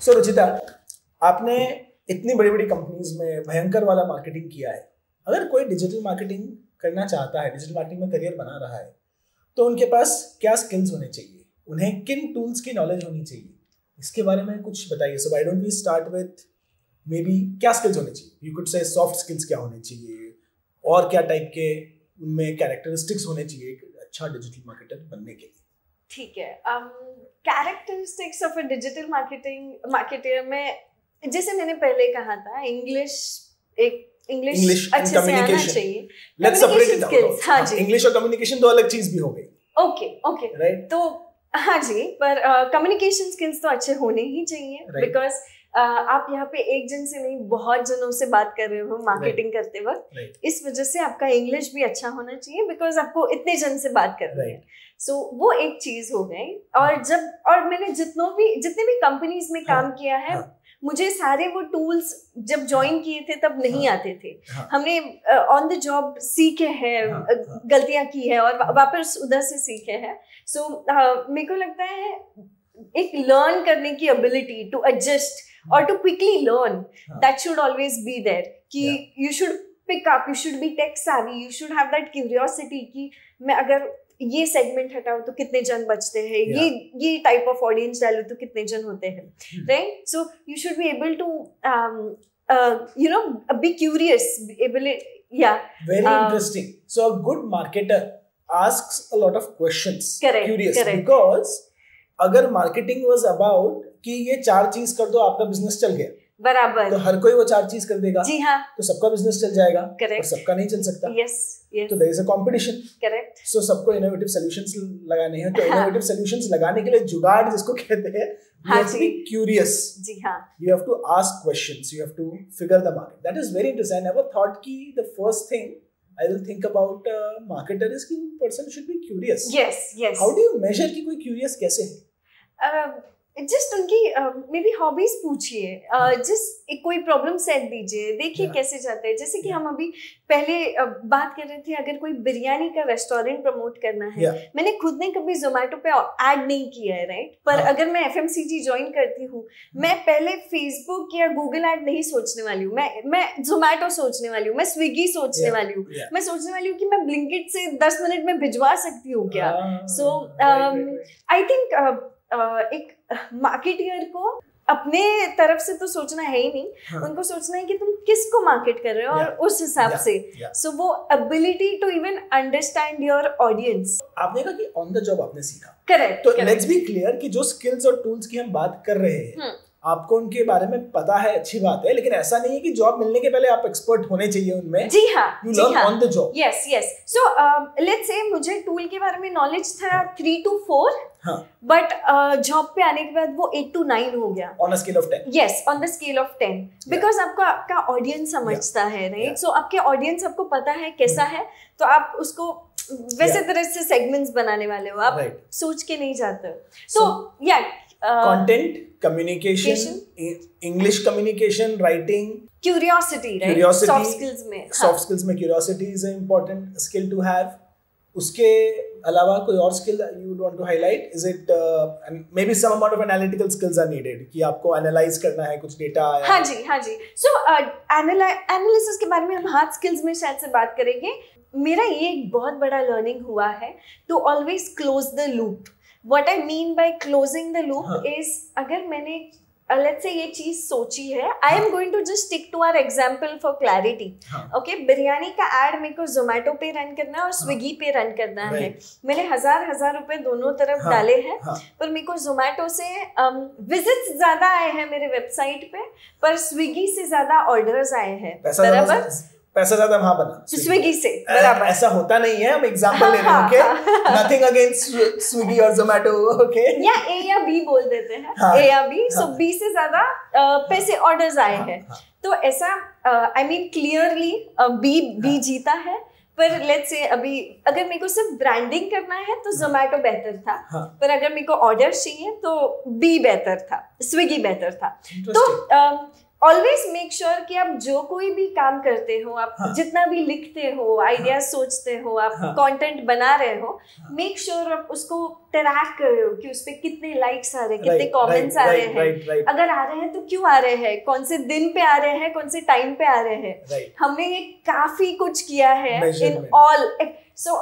सो रुचिता, आपने इतनी बड़ी बड़ी कंपनीज में भयंकर वाला मार्केटिंग किया है। अगर कोई डिजिटल मार्केटिंग करना चाहता है, डिजिटल मार्केटिंग में करियर बना रहा है, तो उनके पास क्या स्किल्स होने चाहिए, उन्हें किन टूल्स की नॉलेज होनी चाहिए, इसके बारे में कुछ बताइए। So why don't we start with maybe क्या स्किल्स होने चाहिए? You could say soft skills क्या होने चाहिए, और क्या टाइप के उनमें कैरेक्टरिस्टिक्स होने चाहिए एक अच्छा डिजिटल मार्केटर बनने के लिए। ठीक है, characteristics of a digital marketer में, जैसे मैंने पहले कहा था, इंग्लिश अच्छे से आना चाहिए। Let's separate it out. हाँ जी, इंग्लिश और कम्युनिकेशन दो अलग चीज भी हो गई। Okay right. तो हाँ जी, पर कम्युनिकेशन स्किल्स तो अच्छे होने ही चाहिए, बिकॉज आप यहाँ पे एक जन से नहीं, बहुत जनों से बात कर रहे हो मार्केटिंग करते वक्त। इस वजह से आपका इंग्लिश भी अच्छा होना चाहिए, बिकॉज आपको इतने जन से बात करनी है। सो वो एक चीज हो गई। और मैंने जितने भी कंपनीज में काम किया है, मुझे सारे वो टूल्स जब ज्वाइन किए थे तब नहीं आते थे। हमने ऑन द जॉब सीखे हैं, गलतियां की है और वापस उधर से सीखे हैं। सो मेरे को लगता है एक लर्न करने की एबिलिटी टू एडजस्ट और to quickly learn, that should always be there. कि you should pick up, you should be tech savvy, you should have that curiosity कि मैं अगर ये सेगमेंट हटाऊं तो कितने जन बचते हैं, ये टाइप ऑफ ऑडियंस डालूं तो कितने जन होते हैं, right? So you should be able to be curious, very interesting. So a good marketer asks a lot of questions. Curious. Because अगर मार्केटिंग वाज अबाउट कि ये 4 चीज कर दो आपका बिजनेस चल गया, बराबर, तो हर कोई वो 4 चीज कर देगा। जी हाँ, तो सबका बिजनेस चल जाएगा। Correct. और सबका नहीं चल सकता। yes. तो there is a competition. Correct. So सबको इनोवेटिव सॉल्यूशंस लगाने हैं। तो इनोवेटिव सॉल्यूशंस लगाने के लिए जुगाड़ जिसको कहते हैं, you have to be curious. जी हाँ, you have to ask questions, you have to figure the market. That is very interesting. I never thought कि the first thing I will think about marketer is कि person should be curious. yes. How do you measure कि कोई curious कैसे है? Just उनकी maybe hobbies पूछिए, just कोई problem set दीजिए, देखिए कैसे जाते हैं। जैसे कि हम अभी पहले बात कर रहे थे, अगर कोई बिरयानी का रेस्टोरेंट प्रमोट करना है, मैंने खुद ने कभी जोमेटो पे ऐड नहीं किया है, राइट? पर अगर मैं FMCG ज्वाइन करती हूँ, मैं पहले फेसबुक या गूगल ऐड नहीं सोचने वाली हूँ, मैं जोमेटो सोचने वाली हूँ, मैं स्विगी सोचने वाली हूँ, मैं सोचने वाली हूँ कि मैं ब्लिंकिट से 10 मिनट में भिजवा सकती हूँ क्या। सो आई थिंक एक मार्केटियर को अपने तरफ से तो सोचना है ही नहीं, उनको सोचना है कि तुम किसको मार्केट कर रहे हो और उस हिसाब से। सो वो ability to even understand your audience. आपने कहा कि ऑन द जॉब आपने सीखा। करेक्ट। तो लेट्स बी क्लियर कि जो स्किल्स और टूल्स की हम बात कर रहे हैं, आपको उनके बारे में पता है, अच्छी बात है, लेकिन ऐसा नहीं है कि जॉब मिलने के पहले आप एक्सपर्ट होने चाहिए उनमें। जी हाँ, you learn on the job. yes. So let's say मुझे टूल के बारे में नॉलेज था 3 to 4, बट जॉब पे आने के बाद वो 8 to 9 हो गया। On a scale of 10. Yes, on the scale of 10. Because आपका ऑडियंस समझता है, राइट? सो आपके ऑडियंस आपको पता है कैसा है, तो आप उसको वैसे तरह से सेगमेंट्स बनाने वाले हो, आप सोच के नहीं जाते हो। तो content, communication, English communication, writing, curiosity, right? Soft skills में curiosity is an important skill to have. उसके अलावा कोई और skill you would want to highlight? Is it maybe some amount of analytical skills are needed कि आपको analyze करना है कुछ data? हाँ जी. So analysis के बारे में हम hard skills में शायद से बात करेंगे। मेरा ये एक बहुत बड़ा learning हुआ है to always close the loop. What I mean by closing the loop is, अगर मैंने let's say ये चीज सोची है, I am going to just stick to our example for clarity. Okay, biryani का एड मेरे को जोमेटो पे रन करना है और स्विगी पे रन करना है। मैंने हजार रुपए दोनों तरफ डाले हैं, पर मेरे को जोमेटो से विजिट्स ज्यादा आए हैं मेरे वेबसाइट पे, पर स्विगी से ज्यादा ऑर्डर्स आए हैं। बराबर, पैसा ज्यादा वहां बना स्विगी से, बराबर। ऐसा होता नहीं है, हम एग्जांपल ले रहे हैं, ओके? नथिंग अगेंस्ट स्विगी और जोमेटो, ओके? या A या B बोल देते हैं, A या B। सो B से ज्यादा पैसे ऑर्डर्स आए हैं, तो ऐसा आई मीन क्लियरली B जीता है। पर लेट्स से अभी अगर मेरे को सिर्फ ब्रांडिंग करना है तो जोमेटो बेहतर था, पर अगर मेरे को ऑर्डर चाहिए तो B बेहतर था, स्विगी बेहतर था। तो ऑलवेज मेक श्योर कि आप जो कोई भी काम करते हो, आप जितना भी लिखते हो, आइडियाज सोचते हो, आप कंटेंट बना रहे हो, मेक श्योर आप उसको ट्रैक कर रहे हो कि उस पे कितने लाइक्स आ रहे हैं, कितने कमेंट्स आ रहे हैं, अगर आ रहे हैं तो क्यों आ रहे हैं, कौन से दिन पे आ रहे हैं, कौन से टाइम पे आ रहे हैं। हमने ये काफी कुछ किया है in all, so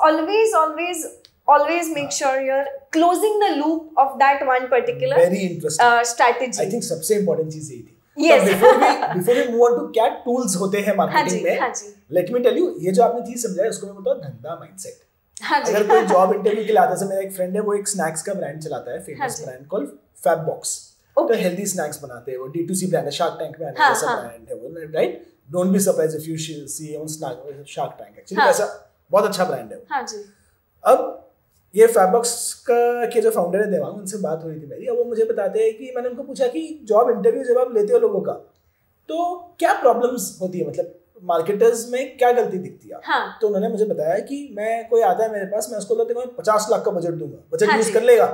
always make sure you're closing the loop of that one particular very interesting strategy. I think सबसे important चीज यही थी। Yes. before we move on to क्या tools होते हैं marketing में, let me tell you, ये जो आपने चीज समझा है उसको मैं बोलता हूँ धंधा mindset। अगर कोई जॉब इंटरव्यू के लिए आता है, मेरा एक फ्रेंड है वो एक स्नैक्स का ब्रांड चलाता है, फेमस ब्रांड कॉल्ड फैबबॉक्स, तो हेल्दी स्नैक्स बनाते हैं वो, D2C ब्रांड है, शार्क टैंक में आने वाला ब्रांड है वो, right? Don't be surprised if you see on Shark Tank, actually ऐसा बहुत अच्छा ब्रांड है वो। हाँ जी। अब ये फैबबॉक्स का के जो फाउंडर है देवांग, उनसे बात हो रही थी मेरी, अब वो मुझे बताते हैं कि मैंने उनको पूछा कि जॉब इंटरव्यू जब आप लेते हो लोगों का, तो क्या प्रॉब्लम्स होती है, मतलब मार्केटर्स में क्या गलती दिखती है? हाँ। तो उन्होंने मुझे बताया कि मैं कोई आता है मेरे पास, मैं उसको बोलता हूँ 50 लाख का बजट दूंगा, बजट यूज कर लेगा,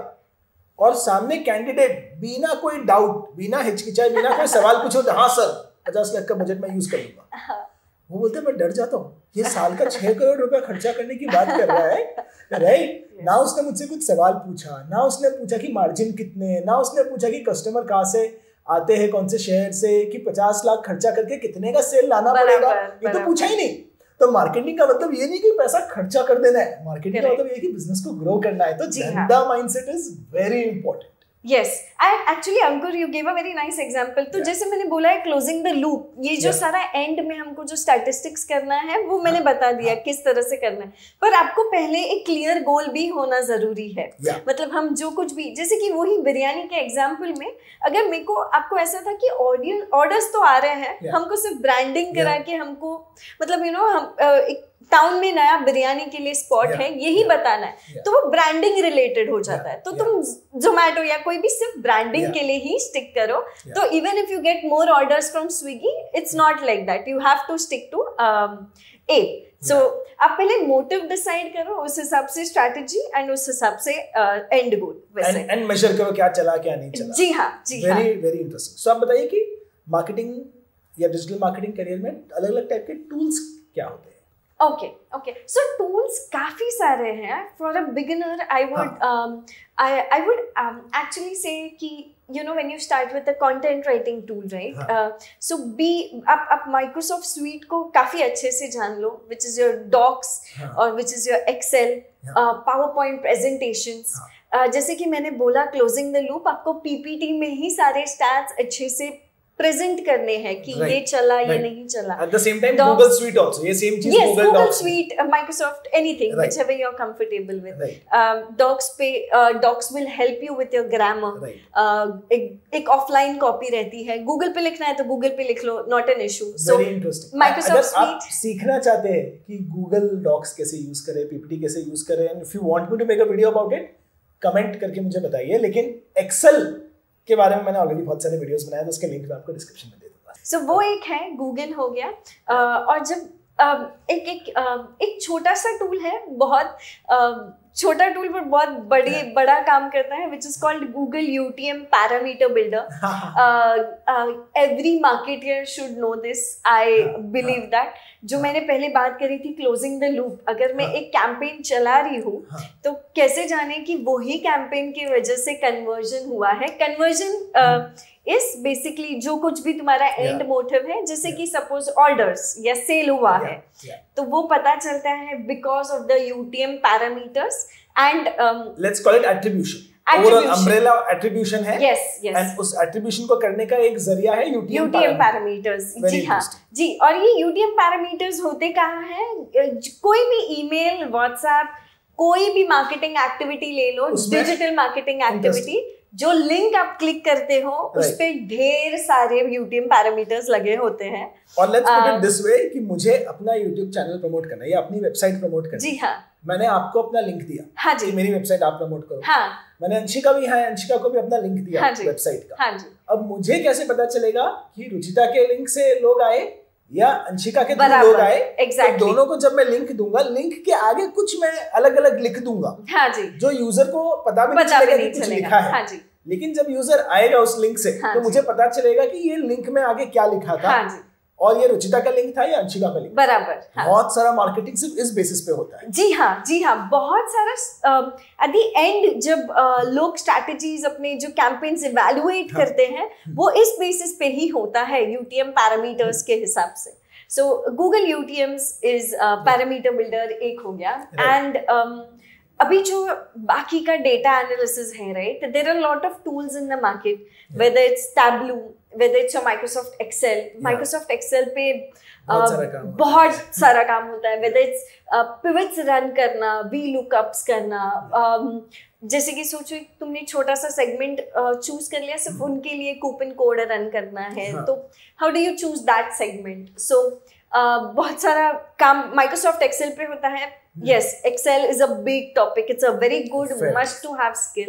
और सामने कैंडिडेट बिना कोई डाउट, बिना हिचकिचाए, बिना कोई सवाल पूछो, हाँ सर 50 लाख का बजट मैं यूज कर लूंगा। वो बोलते हैं मैं डर जाता हूँ, ये साल का 6 करोड़ रुपया खर्चा करने की बात कर रहा है, राइट? ना उसने मुझसे कुछ सवाल पूछा, ना उसने पूछा कि मार्जिन कितने, ना उसने पूछा कि कस्टमर कहाँ से आते हैं, कौन से शहर से, कि 50 लाख खर्चा करके कितने का सेल लाना पड़ेगा, ये तो पूछा ही नहीं। तो मार्केटिंग का मतलब ये नहीं कि पैसा खर्चा कर देना है, मार्केटिंग का मतलब ये कि बिजनेस को ग्रो करना है। तो धंधा mindset is very important. Yes, and actually Ankur, you gave a very nice example. तो जैसे मैंने बोला है closing the loop, ये जो सारा end में हमको जो statistics करना है वो मैंने बता दिया किस तरह से करना है, पर आपको पहले एक clear goal भी होना जरूरी है। मतलब हम जो कुछ भी, जैसे कि वही बिरयानी के एग्जाम्पल में, अगर मेरे को आपको ऐसा था कि ऑर्डर्स तो आ रहे हैं, हमको सिर्फ ब्रांडिंग करा के हमको, मतलब हम एक टाउन में नया बिरयानी के लिए स्पॉट है यही बताना है, तो वो ब्रांडिंग रिलेटेड हो जाता है। तो तुम जोमेटो या कोई भी सिर्फ ब्रांडिंग के लिए ही स्टिक करो, तो even if you get more orders from Swiggy, it's not like that, you have to stick to a. So आप पहले मोटिव डिसाइड करो, उस हिसाब से स्ट्रैटेजी एंड उस हिसाब से एंड गोल एंड मेजर करो क्या चला क्या नहीं चला। जी हाँ, जी हाँ, वेरी वेरी इंटरेस्टिंग। सो आप बताइए कि मार्केटिंग या डिजिटल मार्केटिंग करियर में अलग अलग टाइप के टूल्स क्या होते हैं? Okay. So tools काफी सारे हैं. For a beginner, I would actually say कि when you start with a content writing tool, right? So आप Microsoft Suite को काफी अच्छे से जान लो, which is your Docs or which is your Excel, PowerPoint presentations. जैसे कि मैंने बोला closing the loop, आपको PPT में ही सारे stats अच्छे से प्रेजेंट करने हैं कि ये चला ये नहीं चला। At the same time, Google Suite also, ये same चीज Google Docs, Suite, Microsoft, anything, whichever you're comfortable with. Docs पे Docs will help you with your grammar. एक ऑफलाइन कॉपी रहती है, Google पे लिखना है तो Google पे लिख लो, not an issue. So very interesting. Microsoft Suite, आप सीखना चाहते हैं कि Google Docs कैसे यूज करें, PPT कैसे यूज करें, and if you want me to make a video about it, comment करके मुझे बताइए। लेकिन Excel के बारे में मैंने ऑलरेडी बहुत सारे वीडियोस बनाए, तो उसके लिंक मैं आपको डिस्क्रिप्शन में दे दूंगा। सो वो एक है, गूगल हो गया, और जब एक छोटा सा टूल है, बहुत छोटा टूल पर बहुत बड़ा काम करता है, which is called Google UTM Parameter Builder. Every marketer should know this. I believe that. जो मैंने पहले बात करी थी क्लोजिंग द लूप, अगर मैं एक कैंपेन चला रही हूँ तो कैसे जाने कि वही कैंपेन की वजह से कन्वर्जन हुआ है। कन्वर्जन इज बेसिकली जो कुछ भी तुम्हारा एंड मोटिव है, जैसे कि सपोज ऑर्डर्स या सेल हुआ है, तो वो पता चलता है because of the UTM parameters and let's call it attribution. Overall umbrella attribution है। yes. एंड उस एट्रीब्यूशन को करने का एक जरिया है UTM पैरामीटर्स। जी हाँ जी, और ये UTM पैरामीटर्स होते कहाँ हैं? कोई भी ईमेल, व्हाट्सएप, कोई भी मार्केटिंग एक्टिविटी ले लो, डिजिटल मार्केटिंग एक्टिविटी, जो लिंक आप क्लिक करते हो उस पे ढेर सारे UTM पैरामीटर्स लगे होते हैं। और let's put it this way कि मुझे अपना YouTube चैनल प्रमोट करना है या अपनी वेबसाइट प्रमोट करना है। जी हाँ, मैंने आपको अपना लिंक दिया, हाँ जी, कि मेरी वेबसाइट आप प्रमोट करो। हाँ, मैंने अंशिका को भी अपना लिंक दिया, हाँ वेबसाइट का। हाँ जी, अब मुझे कैसे पता चलेगा कि रुचिता के लिंक से लोग आए या अंशिका के थ्रू लोग आए? exactly. तो दोनों को जब मैं लिंक दूंगा, लिंक के आगे कुछ मैं अलग अलग लिख दूंगा, हाँ जी, जो यूजर को पता भी नहीं चलेगा कि कुछ लिखा है। हाँ जी, लेकिन जब यूजर आएगा उस लिंक से हाँ तो मुझे पता चलेगा कि ये लिंक में आगे क्या लिखा था। हाँ जी। और ये रुचिता का लिंक था या अंशिका का लिंक। बराबर। हाँ। बहुत सारा मार्केटिंग सिर्फ इस बेसिस पे होता है। जी हाँ, जी हाँ, बहुत सारा एट द एंड जब लोग स्ट्रैटेजीज अपने जो कैंपेन्स इवैल्यूएट करते हैं वो इस बेसिस पे ही होता है, यूटीएम पैरामीटर्स के हिसाब से। So Google UTMs is parameter builder एक हो गया। एंड अभी जो बाकी का डेटा एनालिसिस है, right, there are lot of tools in the market, whether it's Tableau, whether it's Microsoft Excel. Microsoft Excel पे बहुत सारा काम होता है, वेदर इट्स पिवट्स रन करना, वी लुकअप्स करना। जैसे कि सोचो तुमने छोटा सा सेगमेंट चूज कर लिया, सिर्फ उनके लिए कूपन कोड रन करना है, तो how do you choose that segment? So बहुत सारा काम माइक्रोसॉफ्ट एक्सेल पे होता है। Yes, Excel is a big topic. It's a very good must to have skill.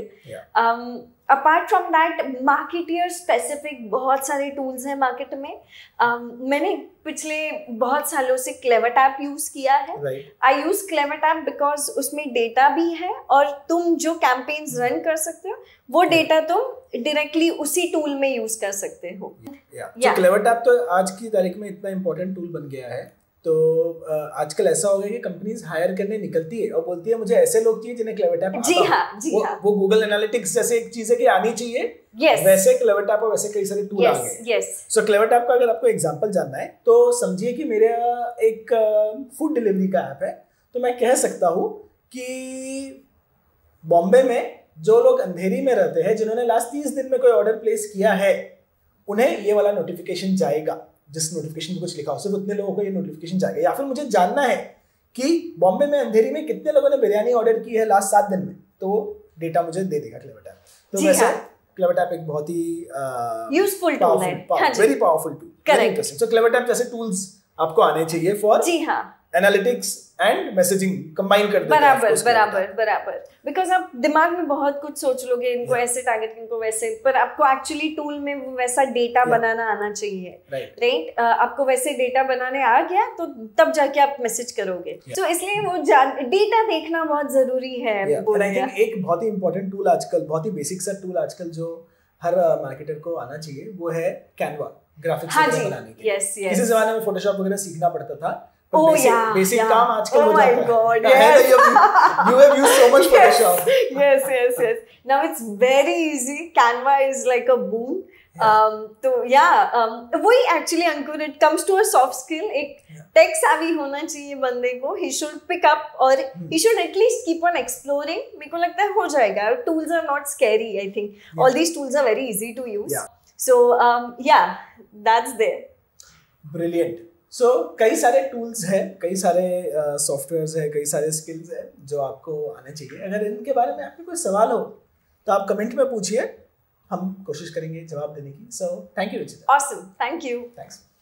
Apart from that, marketer specific बहुत सारे tools हैं मार्केट में। मैंने पिछले बहुत सालों से CleverTap यूज किया है। I use CleverTap because उसमें डेटा भी है और तुम जो कैंपेन्स रन कर सकते हो वो डेटा तुम डायरेक्टली उसी टूल में यूज कर सकते हो। तो CleverTap तो आज की तारीख में इतना इम्पोर्टेंट टूल बन गया है। तो आजकल ऐसा हो गया कि कंपनीज हायर करने निकलती है और बोलती है मुझे ऐसे लोग चाहिए जिन्हें CleverTap आता हो। वो गूगल एनालिटिक्स जैसे एक चीज है कि आनी चाहिए, वैसे CleverTap और वैसे कई सारे टूल आ गए। सो CleverTap का अगर आपको एग्जांपल जानना है तो समझिए कि मेरा एक फूड डिलीवरी का ऐप है, तो मैं कह सकता हूँ कि बॉम्बे में जो लोग अंधेरी में रहते हैं, जिन्होंने लास्ट 30 दिन में कोई ऑर्डर प्लेस किया है, उन्हें ये वाला नोटिफिकेशन जाएगा। जिस नोटिफिकेशन में कुछ लिखा हो सिर्फ उतने लोगों को ये नोटिफिकेशन जाएगा। या फिर मुझे जानना है कि बॉम्बे में अंधेरी में कितने लोगों ने बिरयानी ऑर्डर की है लास्ट 7 दिन में, तो वो डेटा मुझे दे देगा CleverTap। तो वैसे CleverTap एक बहुत ही यूजफुल टूल है, very powerful tool. Correct. So CleverTap जैसे टूल्स आपको आने चाहिए for analytics and messaging combine कर देते हैं। बराबर। बिकॉज आप दिमाग में बहुत कुछ सोच लोगे, इनको ऐसे टारगेट, इनको वैसे, पर आपको एक्चुअली टूल में वैसा डेटा बनाना आना चाहिए, राइट? आपको वैसे डेटा बनाने आ गया तो तब जाके आप मैसेज करोगे। तो इसलिए वो डेटा देखना बहुत जरूरी है। एक बहुत ही इंपॉर्टेंट टूल आजकल, बहुत ही बेसिक सा टूल आजकल जो हर मार्केटर को आना चाहिए, वो है कैनवा, ग्राफिक्स बनाने के लिए। किसी जमाने में फोटोशॉप वगैरह सीखना पड़ता था, बेसिक काम आजकल हो जाता है। God, yes. You have used so much Photoshop. Yes. Now it's very easy. Canva is like a boon. तो वही actually Ankur, it comes to a soft skill. एक टेक savvy होना चाहिए बंदे को। ही शुड पिक अप और he should at least keep on exploring. मेरे को लगता है हो जाएगा। Tools are not scary, I think all these tools are very easy to use. So that's there. Brilliant. So कई सारे टूल्स हैं, कई सारे सॉफ्टवेयर्स हैं, कई सारे स्किल्स हैं जो आपको आने चाहिए। अगर इनके बारे में आपके कोई सवाल हो तो आप कमेंट में पूछिए, हम कोशिश करेंगे जवाब देने की। So thank you Ruchita. Awesome, thank you. Thanks.